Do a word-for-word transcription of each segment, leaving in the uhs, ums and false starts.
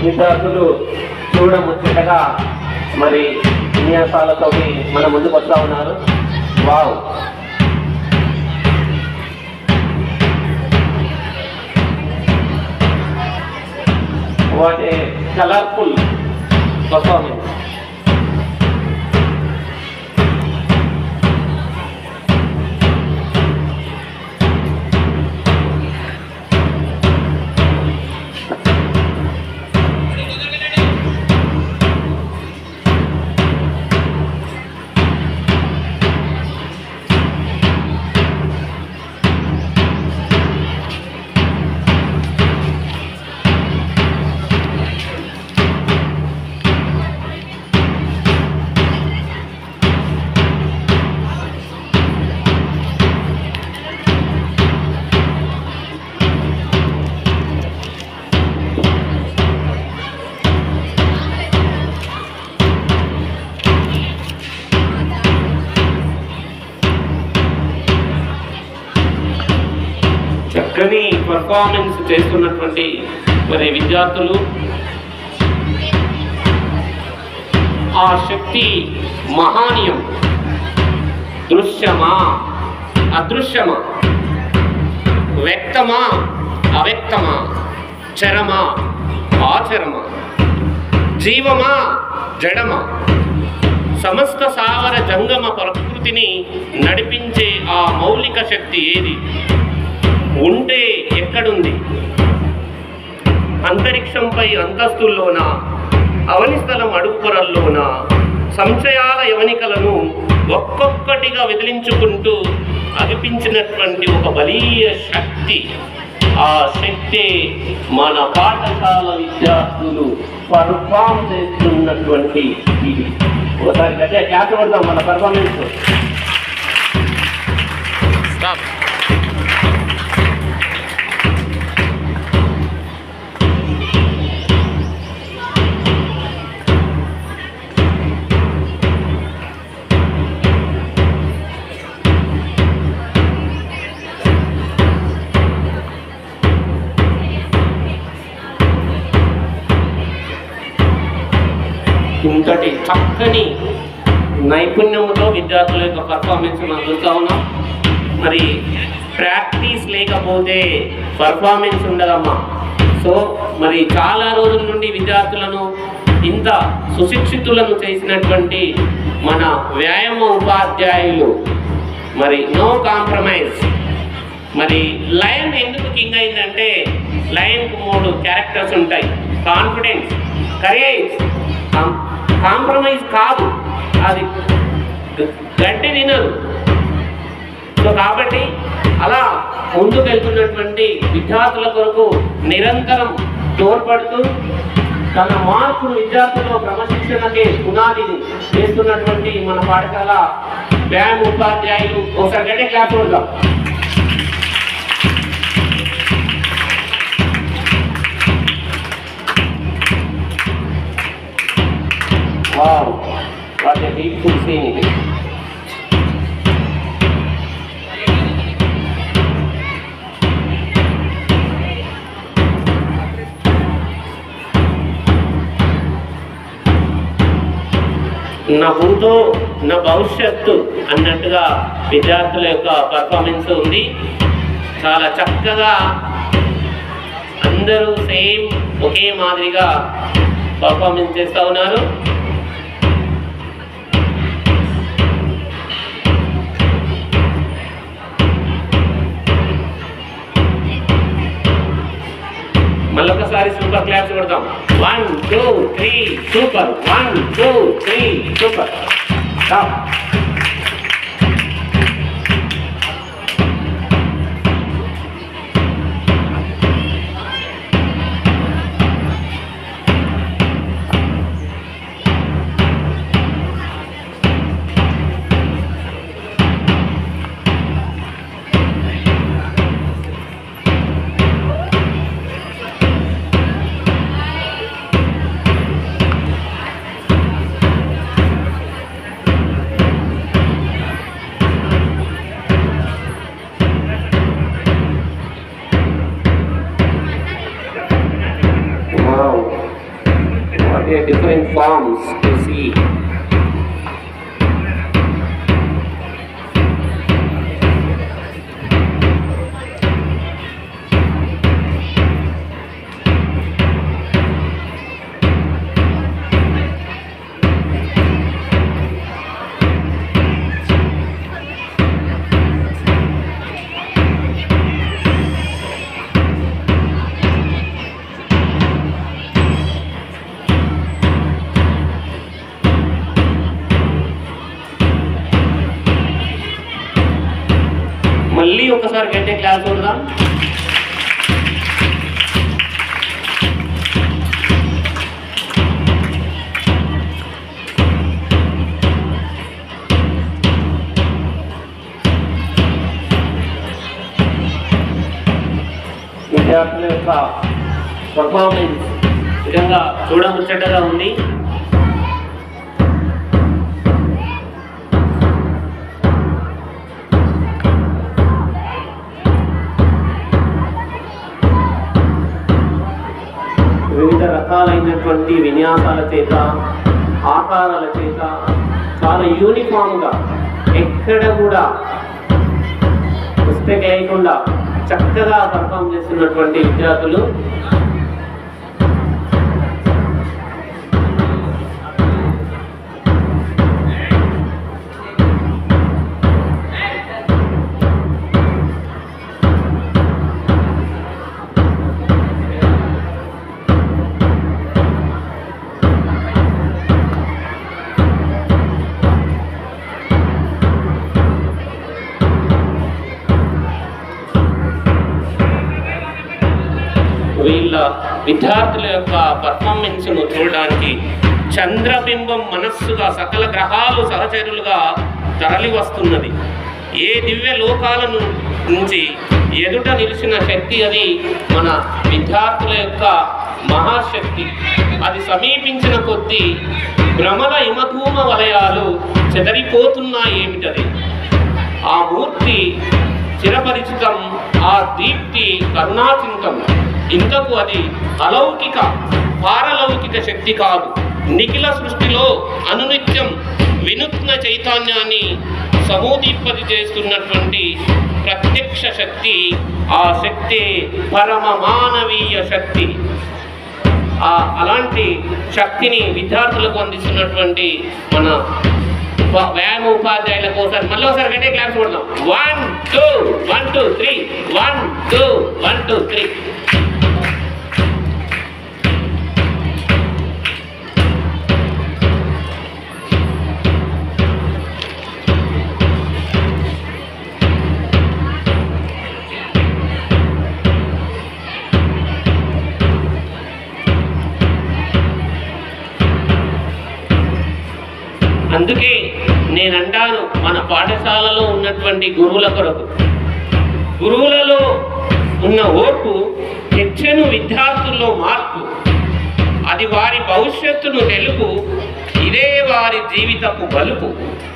విద్యార్థులు చూడముచ్చటగా మరి విన్యాసాలతో మన ముందుకు వస్తూ ఉన్నారు. Wow, what a colourful performance. చక్కని పర్ఫార్మెన్స్ చేస్తున్నటువంటి మరి విద్యార్థులు, ఆ శక్తి మహానీయం. దృశ్యమా అదృశ్యమా, వ్యక్తమా అవ్యక్తమా, చరమా ఆచరమా, జీవమా జడమా, సమస్త సాగర జంగమ ప్రకృతిని నడిపించే ఆ మౌలిక శక్తి ఏది? ఉంటే ఎక్కడుంది? అంతరిక్షంపై అంతస్తుల్లోన, అవనిస్థలం అడుగు పొరల్లోన సంశయాల యవనికలను ఒక్కొక్కటిగా విదిలించుకుంటూ అగిపించినటువంటి ఒక బలీయ శక్తి. ఆ శక్తి మన పాఠశాల విద్యార్థులు పర్ఫామ్ చేస్తున్నటువంటి ఇది. ఒకసారి గట్టిగా క్లాస్ కొడదాం మన పర్ఫార్మెన్స్. ఇంతటి చక్కని నైపుణ్యంతో విద్యార్థుల యొక్క పర్ఫార్మెన్స్ మనం చూస్తూ ఉన్నాం. మరి ప్రాక్టీస్ లేకపోతే పర్ఫార్మెన్స్ ఉండదమ్మా. సో మరి చాలా రోజుల నుండి విద్యార్థులను ఇంత సుశిక్షితులను చేసినటువంటి మన వ్యాయామ ఉపాధ్యాయులు మరి నో కాంప్రమైజ్. మరి లయన్ ఎందుకు కింగ్ అయిందంటే, లయన్కు మూడు క్యారెక్టర్స్ ఉంటాయి: కాన్ఫిడెన్స్, కరేజ్, కాంప్రమైజ్ కాదు, అది గట్టి వినరు. సో కాబట్టి అలా ముందుకు వెళ్తున్నటువంటి విద్యార్థుల కొరకు నిరంతరం తోడ్పడుతూ తన మార్పులు విద్యార్థుల క్రమశిక్షణకే పునాదిని చేస్తున్నటువంటి మన పాఠశాల వ్యాయామ ఉపాధ్యాయులు ఒకసారి గట్టి క్లాస్ కొడదాం. Wow, what a beautiful scene it is. నా భూతో నా భవిష్యత్తు అన్నట్టుగా విద్యార్థుల యొక్క పర్ఫార్మెన్స్ ఉంది. చాలా చక్కగా అందరూ సేమ్ ఒకే మాదిరిగా పర్ఫార్మెన్స్ చేస్తూ ఉన్నారు. మళ్ళొకసారి సూపర్ క్లాప్స్ కొడతాం. One two three super, one two three super. their different forms to see. మళ్ళీ ఒకసారి గంటే క్లాస్ చూడదాం. విద్యార్థుల యొక్క పర్ఫార్మెన్స్ విధంగా చూడముచ్చటగా ఉంది. వివిధ రకాలైనటువంటి విన్యాసాల చేత, ఆకారాల చేత చాలా యూనిఫామ్గా ఎక్కడ కూడా మిస్టేక్ లేకుండా చక్కగా పర్ఫామ్ చేస్తున్నటువంటి విద్యార్థులు వీళ్ళ విద్యార్థుల యొక్క పర్ఫార్మెన్స్ను చూడడానికి చంద్రబింబం మనస్సుగా సకల గ్రహాలు సహచరులుగా తరలి వస్తున్నది. ఏ దివ్య లోకాలను నుంచి ఎదుట నిలిచిన శక్తి అది మన విద్యార్థుల యొక్క మహాశక్తి. అది సమీపించిన కొద్దీ భ్రమల హిమధూమ వలయాలు చెదరిపోతున్నాయి. ఏమిటది? ఆ మూర్తి చిరపరిచితం, ఆ దీప్తి కరుణాచింతం. ఇంతకు అది అలౌకిక పారలౌకిక శక్తి కాదు. నిఖిల సృష్టిలో అనునిత్యం వినూత్న చైతన్యాన్ని సమూదీపతి చేస్తున్నటువంటి ప్రత్యక్ష శక్తి. ఆ శక్తి పరమ మానవీయ శక్తి. ఆ అలాంటి శక్తిని విద్యార్థులకు అందిస్తున్నటువంటి మన వ్యాయామ ఉపాధ్యాయుల కోసం మళ్ళీ ఒకసారి గట్టిగా క్లాస్ కొడదాం. One two one two three one two one two three. అందుకే నేనంటాను, మన పాఠశాలలో ఉన్నటువంటి గురువుల కొరకు, గురువులలో ఉన్న ఓర్పు తెచ్చెను విద్యార్థుల్లో మార్పు. అది వారి భవిష్యత్తును తెలుపు, ఇదే వారి జీవితపు బలుపు.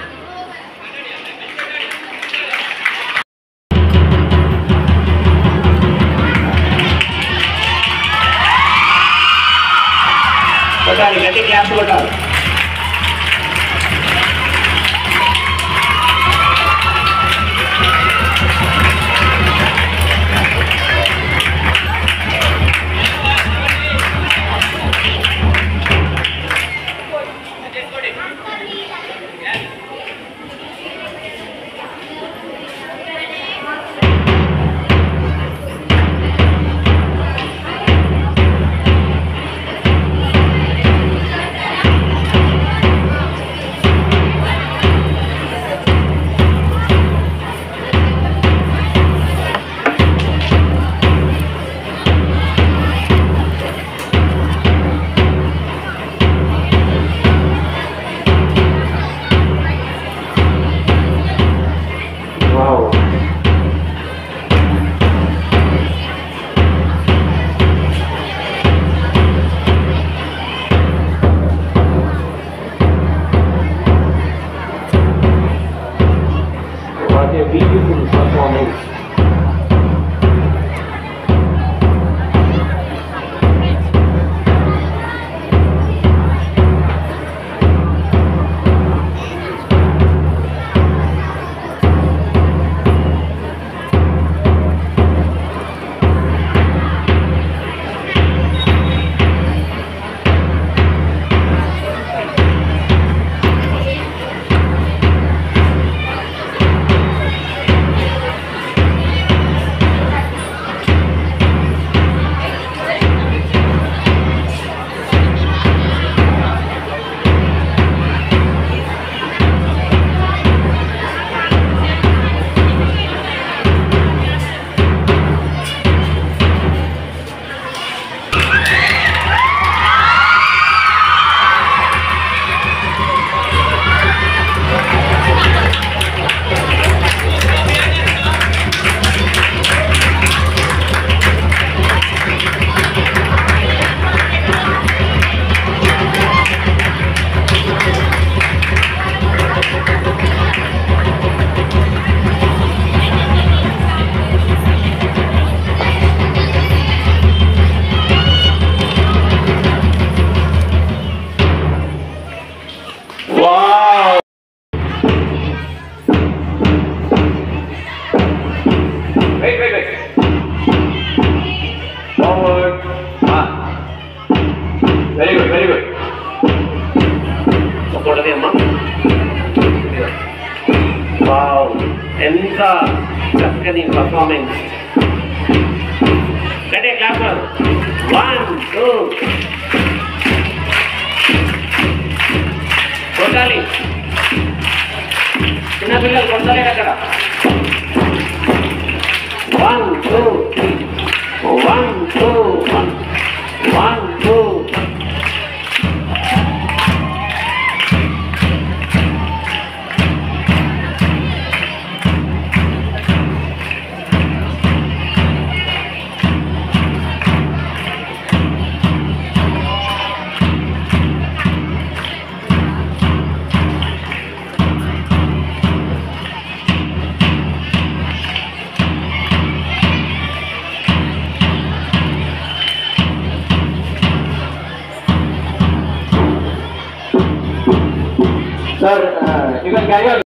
గట్టి క్లాస్ కొట్టాలి. ఎంత చక్కని పర్ఫార్మెన్స్. గట్టిగా క్లాప్. వన్ టూ కొట్టాలి. చిన్నపిల్లలు కొట్టలేదు అక్కడ. One two one two one one two. Sir, uh, you can carry on.